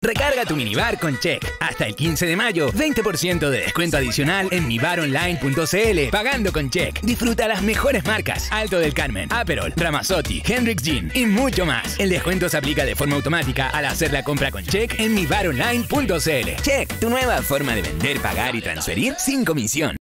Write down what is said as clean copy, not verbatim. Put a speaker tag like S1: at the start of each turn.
S1: Recarga tu minibar con Check. Hasta el 15 de mayo, 20% de descuento adicional en mibaronline.cl. Pagando con Check. Disfruta las mejores marcas: Alto del Carmen, Aperol, Ramazzotti, Hendrix Gin y mucho más. El descuento se aplica de forma automática al hacer la compra con Check en mibaronline.cl. Check, tu nueva forma de vender, pagar y transferir sin comisión.